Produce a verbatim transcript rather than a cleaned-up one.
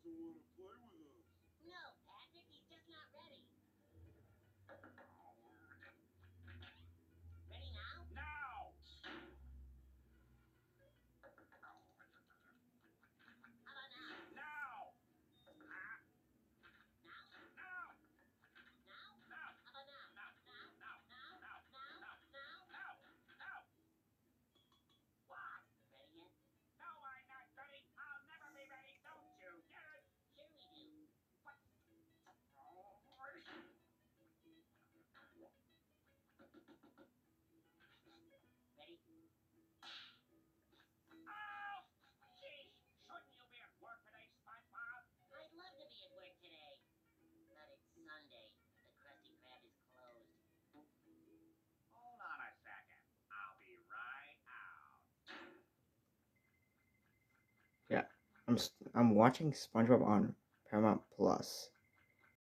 No, Patrick, he's just not ready. Ready now? Now! How about now? Now! Ah, Now? now! Now? Now! How about now? Now! Now? Now! Now? Now! Now? Now! Now? Now! Now! What? Ready yet? No, I'm not ready. I'll never be ready. Don't you get it? Sure we do. What? Oh, Ready? oh, jeez. Shouldn't you be at work today, SpongeBob? I'd love to be at work today, but it's Sunday. The Krusty Krab is closed. Hold on a second. I'll be right out. Yeah, I'm s- I'm watching SpongeBob on Paramount Plus.